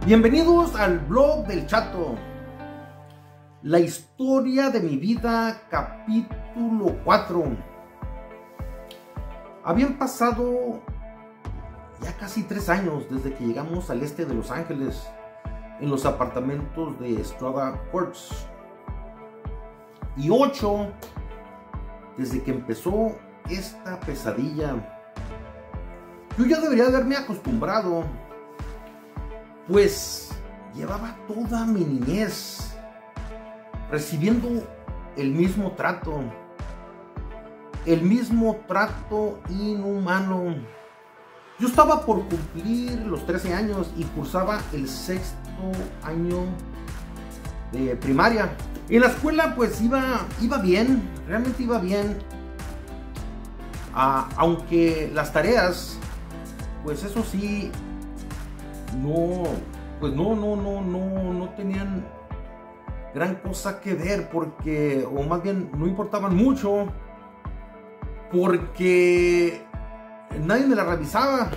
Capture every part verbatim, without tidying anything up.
Bienvenidos al blog del Chato. La historia de mi vida, capítulo cuatro. Habían pasado ya casi tres años desde que llegamos al este de Los Ángeles, en los apartamentos de Estrada Courts, y ocho desde que empezó esta pesadilla. Yo ya debería haberme acostumbrado, pues llevaba toda mi niñez recibiendo el mismo trato, el mismo trato inhumano. Yo estaba por cumplir los trece años y cursaba el sexto año de primaria. En la escuela pues iba, iba bien, realmente iba bien, ah, aunque las tareas, pues eso sí, no, pues no, no, no, no, no tenían gran cosa que ver, porque, o más bien, no importaban mucho, porque nadie me la revisaba.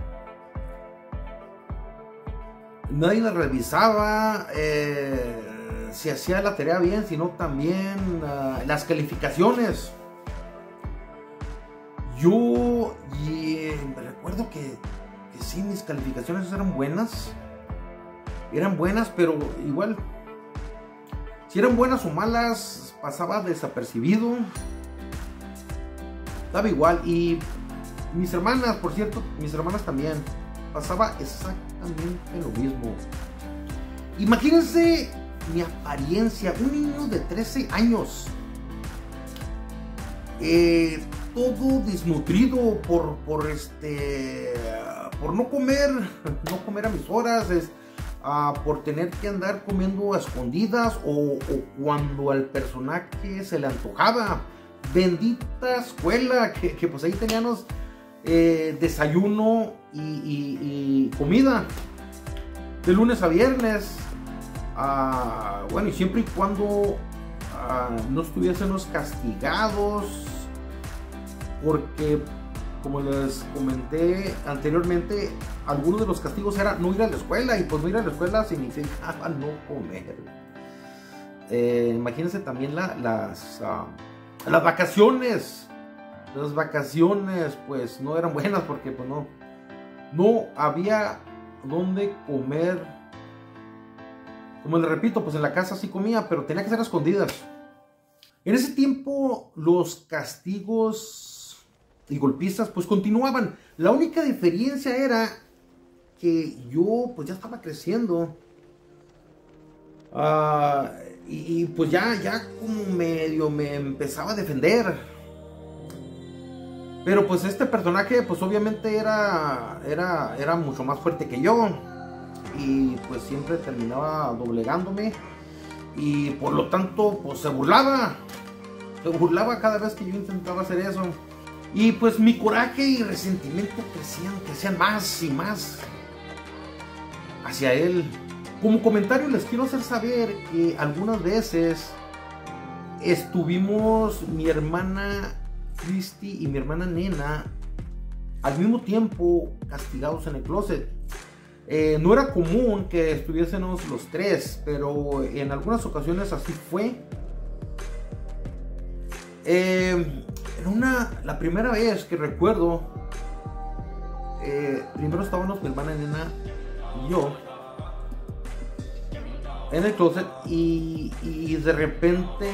Nadie la revisaba, eh, si hacía la tarea bien, sino también uh, las calificaciones. Yo y, eh, recuerdo que Que sí, mis calificaciones eran buenas, eran buenas, pero igual, si eran buenas o malas, pasaba desapercibido, daba igual. Y mis hermanas, por cierto, mis hermanas también, pasaba exactamente lo mismo. Imagínense mi apariencia, un niño de trece años, eh, todo desnutrido por, por este... por no comer, no comer a mis horas, es, uh, por tener que andar comiendo a escondidas o, o cuando al personaje se le antojaba. Bendita escuela, que, que pues ahí teníamos eh, desayuno y, y, y comida de lunes a viernes. Uh, bueno, y siempre y cuando uh, no estuviésemos castigados, porque, como les comenté anteriormente, algunos de los castigos era no ir a la escuela, y pues no ir a la escuela significaba no comer. Eh, imagínense también la, las, uh, las vacaciones. Las vacaciones pues no eran buenas, porque pues no, no había donde comer. Como les repito, pues en la casa sí comía, pero tenía que ser a escondidas. En ese tiempo los castigos y golpizas pues continuaban. La única diferencia era que yo pues ya estaba creciendo, uh, y, y pues ya, ya como medio me empezaba a defender. Pero pues este personaje pues obviamente era, era, era mucho más fuerte que yo, y pues siempre terminaba doblegándome, y por lo tanto pues se burlaba, se burlaba cada vez que yo intentaba hacer eso. Y pues mi coraje y resentimiento crecían, crecían más y más hacia él. Como comentario les quiero hacer saber que algunas veces estuvimos mi hermana Christy y mi hermana Nena al mismo tiempo castigados en el closet. Eh, no era común que estuviésemos los tres, pero en algunas ocasiones así fue. Eh, Era una, la primera vez que recuerdo, eh, primero estábamos mi hermana Nena y yo en el closet, y, y de repente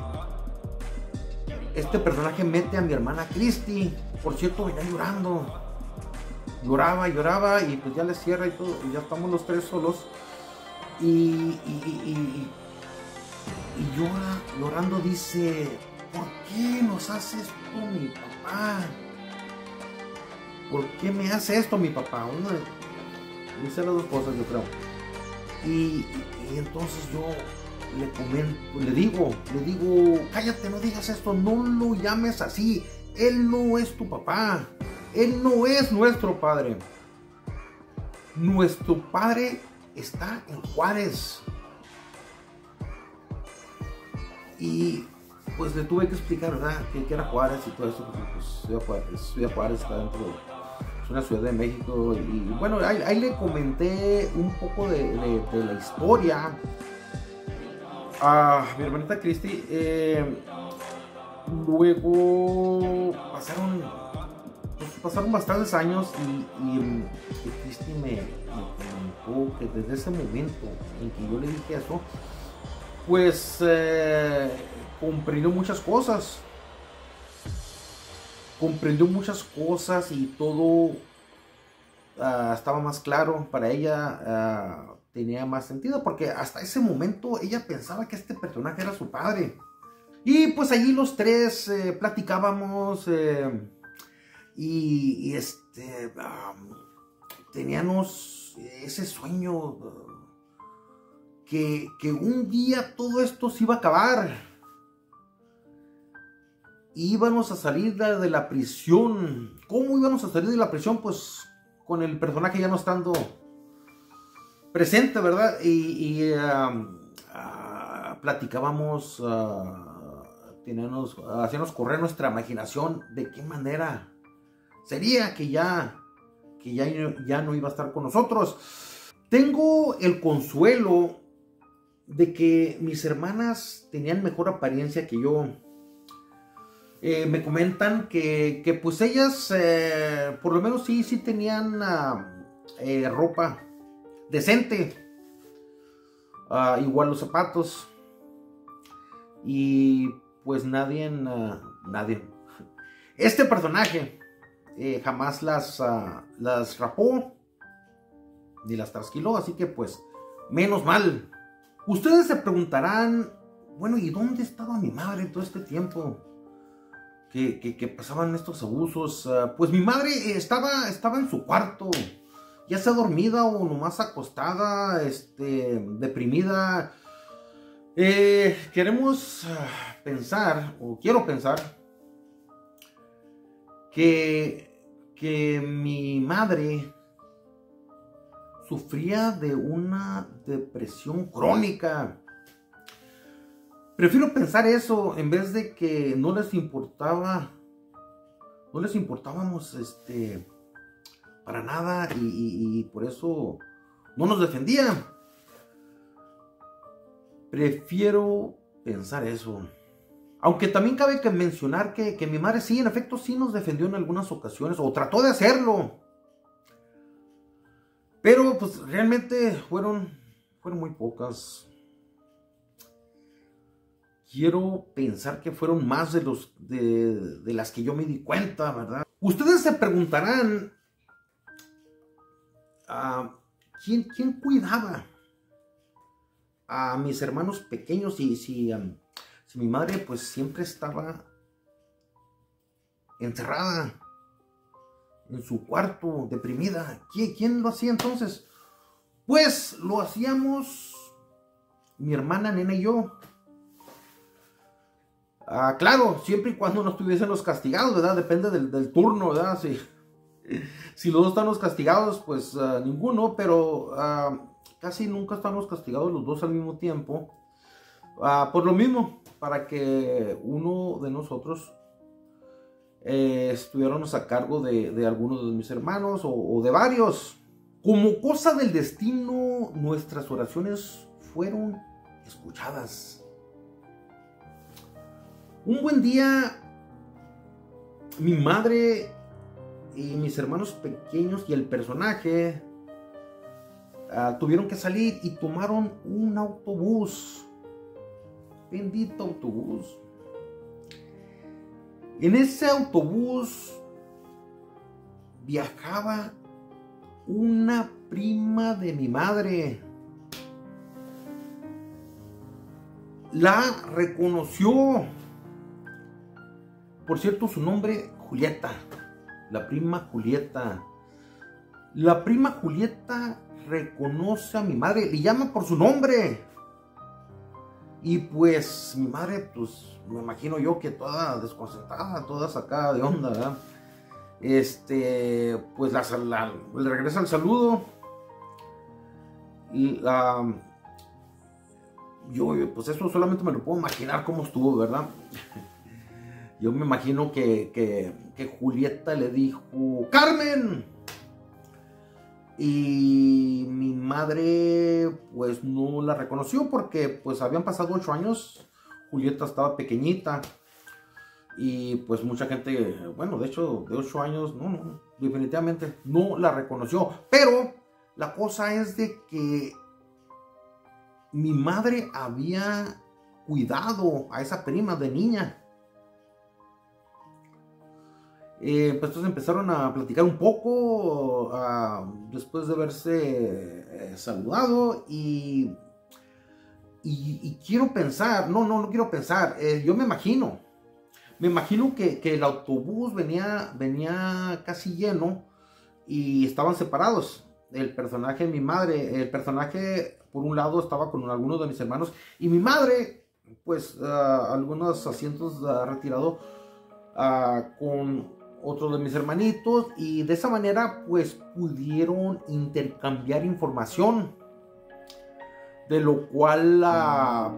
este personaje mete a mi hermana Christy. Por cierto, venía llorando, lloraba, lloraba, y pues ya le cierra y todo, y ya estamos los tres solos, y, y, y, y, y llora, llorando dice: ¿por qué nos hace esto mi papá? ¿Por qué me hace esto mi papá? Uno dice las dos cosas, yo creo. Y, y entonces yo le comento, le digo, le digo, cállate, no digas esto, no lo llames así. Él no es tu papá. Él no es nuestro padre. Nuestro padre está en Juárez. Y pues le tuve que explicar, ¿verdad?, que, que era Juárez y todo eso, porque pues Ciudad Juárez, Ciudad Juárez está dentro de es una ciudad de México. Y bueno, ahí, ahí le comenté un poco de, de, de la historia a mi hermanita Cristi. Eh, luego pasaron, pues, pasaron bastantes años y, y, y Cristi me, me comentó que desde ese momento en que yo le dije eso, pues eh, comprendió muchas cosas. Comprendió muchas cosas y todo uh, estaba más claro para ella, uh, tenía más sentido, porque hasta ese momento ella pensaba que este personaje era su padre. Y pues allí los tres eh, platicábamos eh, y, y este um, teníamos ese sueño uh, que, que un día todo esto se iba a acabar. Íbamos a salir de, de la prisión. ¿Cómo íbamos a salir de la prisión? Pues con el personaje ya no estando presente, ¿verdad? Y, y uh, uh, platicábamos, uh, teníamos, uh, hacíamos correr nuestra imaginación de qué manera sería que ya, que ya, ya no iba a estar con nosotros. Tengo el consuelo de que mis hermanas tenían mejor apariencia que yo. Eh, me comentan que, que pues ellas eh, por lo menos sí, sí tenían uh, eh, ropa decente, uh, igual los zapatos, y pues nadie, uh, nadie, este personaje eh, jamás las, uh, las rapó ni las trasquiló, así que pues menos mal. Ustedes se preguntarán, bueno, ¿y dónde estaba mi madre todo este tiempo Que, que, que pasaban estos abusos? Uh, pues mi madre estaba, estaba en su cuarto, ya sea dormida o nomás acostada, este, deprimida. Eh, queremos uh, pensar, o quiero pensar, que, que mi madre sufría de una depresión crónica. Prefiero pensar eso en vez de que no les importaba, no les importábamos este, para nada y, y, y por eso no nos defendía. Prefiero pensar eso. Aunque también cabe que mencionar que, que mi madre sí, en efecto, sí nos defendió en algunas ocasiones, o trató de hacerlo. Pero pues realmente fueron, fueron muy pocas. Quiero pensar que fueron más de, los, de, de las que yo me di cuenta, ¿verdad? Ustedes se preguntarán, uh, ¿quién, ¿quién cuidaba a mis hermanos pequeños? Y si, um, si mi madre pues siempre estaba encerrada en su cuarto, deprimida. ¿Quién, quién lo hacía entonces? Pues lo hacíamos mi hermana, nena y yo. Ah, claro, siempre y cuando no estuviesen los castigados, ¿verdad? Depende del, del turno, ¿verdad? Si, si los dos están los castigados, pues uh, ninguno, pero uh, casi nunca estamos castigados los dos al mismo tiempo. Uh, por lo mismo, para que uno de nosotros eh, estuviéramos a cargo de, de algunos de mis hermanos o, o de varios. Como cosa del destino, nuestras oraciones fueron escuchadas. Un buen día, mi madre y mis hermanos pequeños y el personaje uh, tuvieron que salir y tomaron un autobús. Bendito autobús. En ese autobús viajaba una prima de mi madre. La reconoció. Por cierto, su nombre, Julieta. La prima Julieta. La prima Julieta reconoce a mi madre, le llama por su nombre. Y pues mi madre, pues me imagino yo que toda desconcertada, toda sacada de onda, ¿verdad? Este, pues la, la, le regresa el saludo. Y la, yo, pues eso solamente me lo puedo imaginar cómo estuvo, ¿verdad? Yo me imagino que, que, que Julieta le dijo: ¡Carmen! Y mi madre pues no la reconoció porque pues habían pasado ocho años. Julieta estaba pequeñita. Y pues mucha gente, bueno, de hecho de ocho años, no, no, definitivamente no la reconoció. Pero la cosa es de que mi madre había cuidado a esa prima de niña. Eh, pues entonces empezaron a platicar un poco uh, después de haberse eh, saludado y, y, y quiero pensar, no, no, no quiero pensar, eh, yo me imagino, me imagino que, que el autobús venía, venía casi lleno y estaban separados. El personaje de mi madre, el personaje por un lado estaba con algunos de mis hermanos y mi madre, pues uh, algunos asientos uh, retirados uh, con otro de mis hermanitos, y de esa manera pues pudieron intercambiar información, de lo cual la,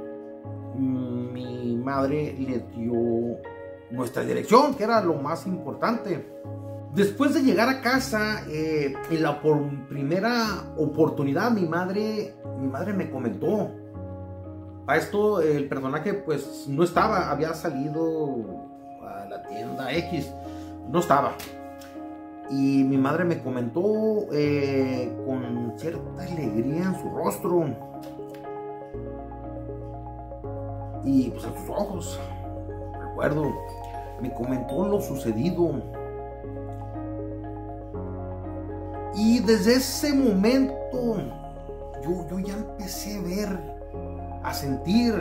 mi madre le dio nuestra dirección, que era lo más importante. Después de llegar a casa, eh, en la por primera oportunidad mi madre, mi madre me comentó. A esto el personaje pues no estaba, había salido a la tienda X, no estaba. Y mi madre me comentó eh, con cierta alegría en su rostro y pues en sus ojos, recuerdo, me comentó lo sucedido. Y desde ese momento yo, yo ya empecé a ver, a sentir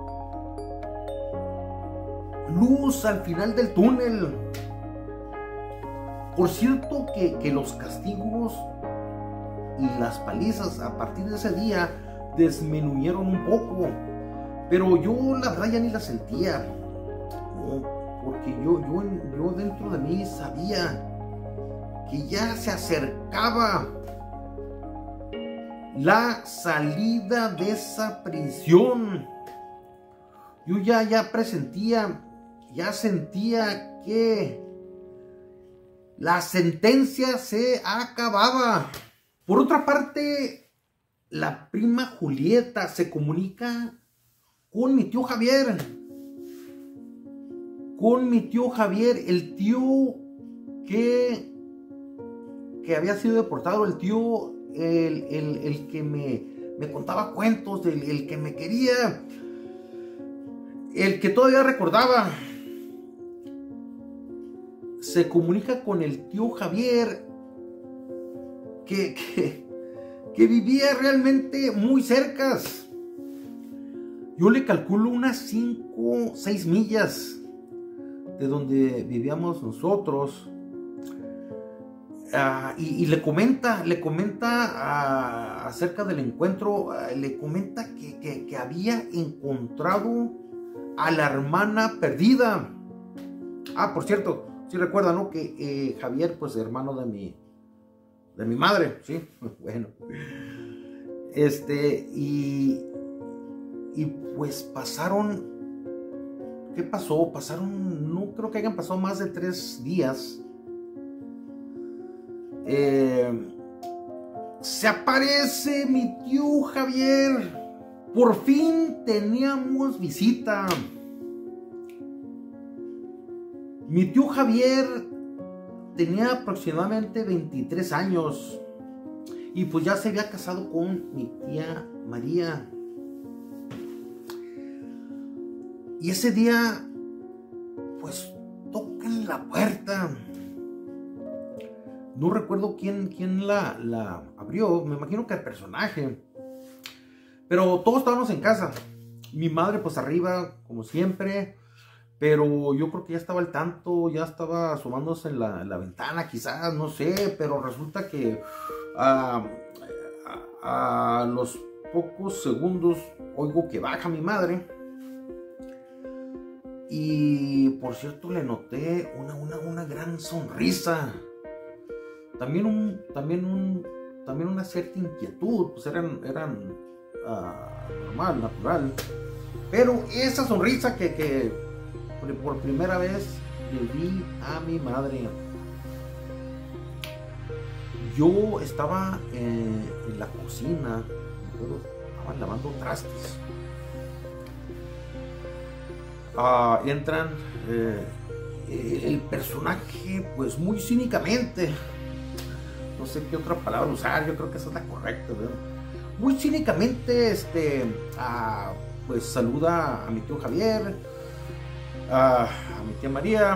luz al final del túnel. Por cierto que, que los castigos y las palizas a partir de ese día disminuyeron un poco, pero yo la verdad ya ni la sentía, no, porque yo, yo, yo dentro de mí sabía que ya se acercaba la salida de esa prisión. Yo ya, ya presentía, ya sentía que la sentencia se acababa. Por otra parte, la prima Julieta se comunica con mi tío Javier. Con mi tío Javier, el tío que, que había sido deportado, el tío, el, el, el que me, me contaba cuentos, el, el que me quería, el que todavía recordaba. Se comunica con el tío Javier que, que, que vivía realmente muy cerca. Yo le calculo unas cinco, seis millas de donde vivíamos nosotros. Uh, y, y le comenta, le comenta uh, acerca del encuentro, uh, le comenta que, que, que había encontrado a la hermana perdida. Ah, por cierto, sí recuerda, ¿no? Que eh, Javier, pues hermano de mi, de mi madre, sí, bueno. Este, y, y pues pasaron, ¿qué pasó? Pasaron, no creo que hayan pasado más de tres días. Eh, se aparece mi tío Javier. Por fin teníamos visita. Mi tío Javier tenía aproximadamente veintitrés años y pues ya se había casado con mi tía María. Y ese día pues tocan la puerta. No recuerdo quién, quién la, la abrió, me imagino que el personaje. Pero todos estábamos en casa. Mi madre pues arriba, como siempre. Pero yo creo que ya estaba al tanto, ya estaba asomándose en la, en la ventana, quizás, no sé. Pero resulta que uh, a, a los pocos segundos oigo que baja mi madre. Y por cierto le noté una, una, una gran sonrisa. También un, también un, también una cierta inquietud, pues eran, eran uh, normal, natural. Pero esa sonrisa que, que por primera vez le vi a mi madre. yo estaba en, en la cocina, estaban lavando trastes. Uh, entran eh, el personaje, pues muy cínicamente, no sé qué otra palabra usar, yo creo que esa es la correcta, ¿verdad? Muy cínicamente, este, uh, pues saluda a mi tío Javier, uh, a mi tía María.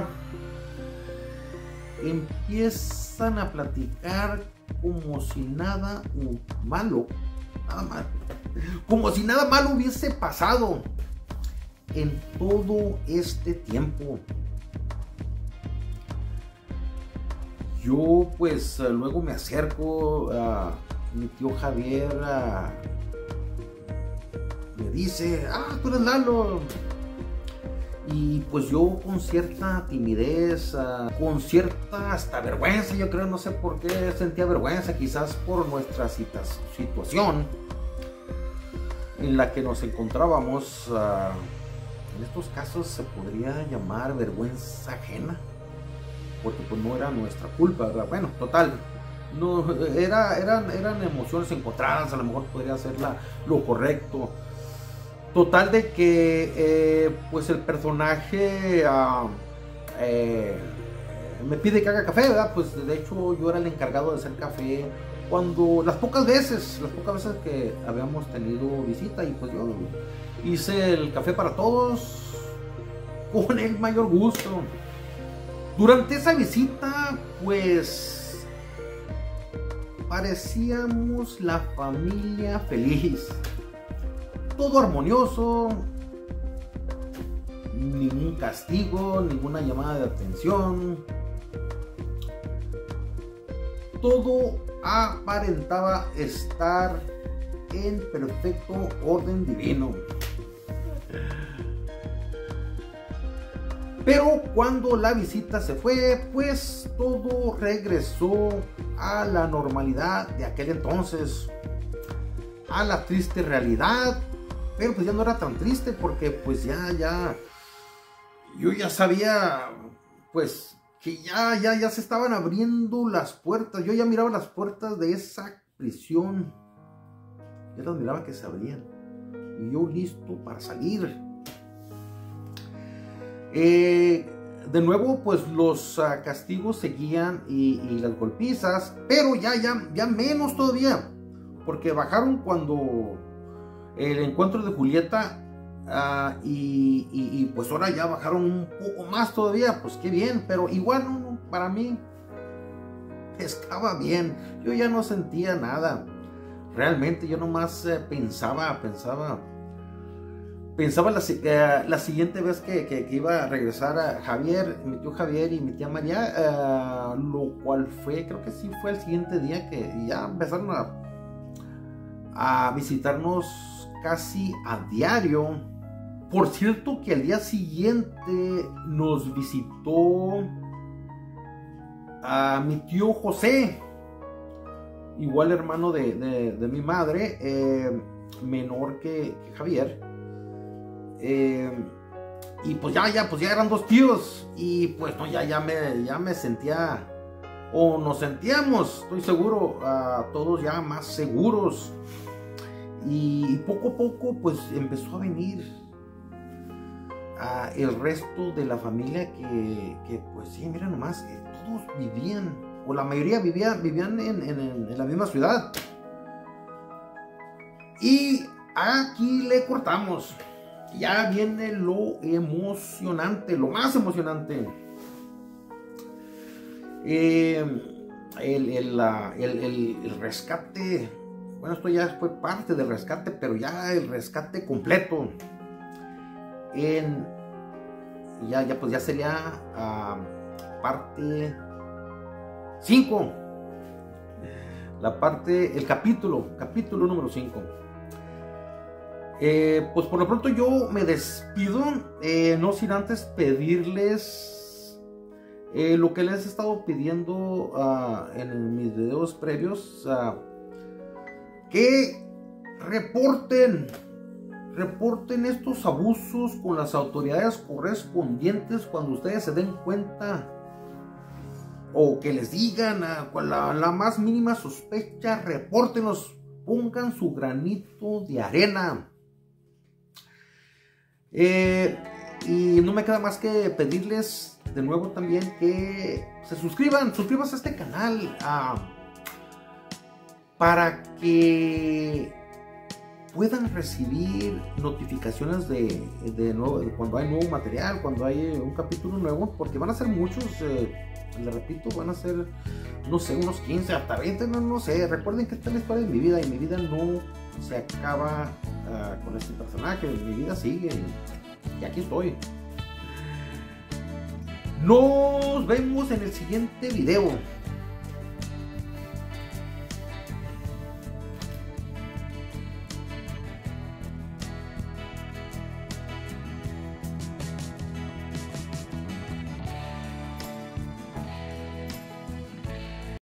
Empiezan a platicar como si nada malo, nada malo, como si nada malo hubiese pasado en todo este tiempo. Yo pues luego me acerco a mi tío Javier, a, me dice, ah, tú eres Lalo. Y pues yo con cierta timidez, uh, con cierta hasta vergüenza, yo creo, no sé por qué sentía vergüenza, quizás por nuestra situación en la que nos encontrábamos. Uh, en estos casos se podría llamar vergüenza ajena, porque pues no era nuestra culpa, ¿verdad? Bueno, total, no, era, eran, eran emociones encontradas, a lo mejor podría ser la, lo correcto. Total de que eh, pues el personaje uh, eh, me pide que haga café, ¿verdad? Pues de hecho yo era el encargado de hacer café cuando las pocas veces, las pocas veces que habíamos tenido visita, y pues yo hice el café para todos con el mayor gusto. Durante esa visita pues parecíamos la familia feliz. Todo armonioso, ningún castigo, ninguna llamada de atención. Todo aparentaba estar en perfecto orden divino. Pero cuando la visita se fue, pues todo regresó a la normalidad de aquel entonces, a la triste realidad. Pero pues ya no era tan triste, porque pues ya, ya, yo ya sabía, pues, que ya, ya, ya se estaban abriendo las puertas. Yo ya miraba las puertas de esa prisión. Ya las miraba que se abrían. Y yo listo para salir. Eh, de nuevo, pues los uh, castigos seguían y, y las golpizas, pero ya, ya, ya menos todavía. Porque bajaron cuando el encuentro de Julieta, uh, y, y, y pues ahora ya bajaron un poco más todavía. Pues qué bien, pero igual no, no, para mí estaba bien. Yo ya no sentía nada. Realmente yo nomás eh, pensaba, pensaba, pensaba la, eh, la siguiente vez que, que, que iba a regresar a Javier, mi tío Javier y mi tía María, uh, lo cual fue, creo que sí fue el siguiente día que ya empezaron a, a visitarnos casi a diario. Por cierto que al día siguiente nos visitó a mi tío José, igual hermano de, de, de mi madre, eh, menor que, que Javier, eh, y pues ya, ya, pues ya eran dos tíos, y pues no, ya, ya me, ya me sentía, o nos sentíamos, estoy seguro, uh, todos ya más seguros. Y poco a poco pues empezó a venir uh, el resto de la familia que, que pues sí, mira nomás, eh, todos vivían, o la mayoría vivía, vivían en, en, en la misma ciudad. Y aquí le cortamos. Ya viene lo emocionante, lo más emocionante. Eh, el, el, la, el, el, el rescate. Bueno, esto ya fue parte del rescate, pero ya el rescate completo. En, ya, ya, pues ya sería uh, parte cinco. La parte, el capítulo, capítulo número cinco. Eh, pues por lo pronto yo me despido, eh, no sin antes pedirles eh, lo que les he estado pidiendo uh, en mis videos previos, uh, que reporten, reporten estos abusos con las autoridades correspondientes cuando ustedes se den cuenta, o que les digan a la, la más mínima sospecha, repórtenos, pongan su granito de arena. Eh, y no me queda más que pedirles de nuevo también que se suscriban, suscríbanse a este canal uh, para que puedan recibir notificaciones de, de, nuevo, de cuando hay nuevo material, cuando hay un capítulo nuevo, porque van a ser muchos, eh, les repito, van a ser, no sé, unos quince, hasta veinte, no, no sé. Recuerden que esta es la historia de mi vida y mi vida no se acaba uh, con este personaje, mi vida sigue y, y aquí estoy. Nos vemos en el siguiente video.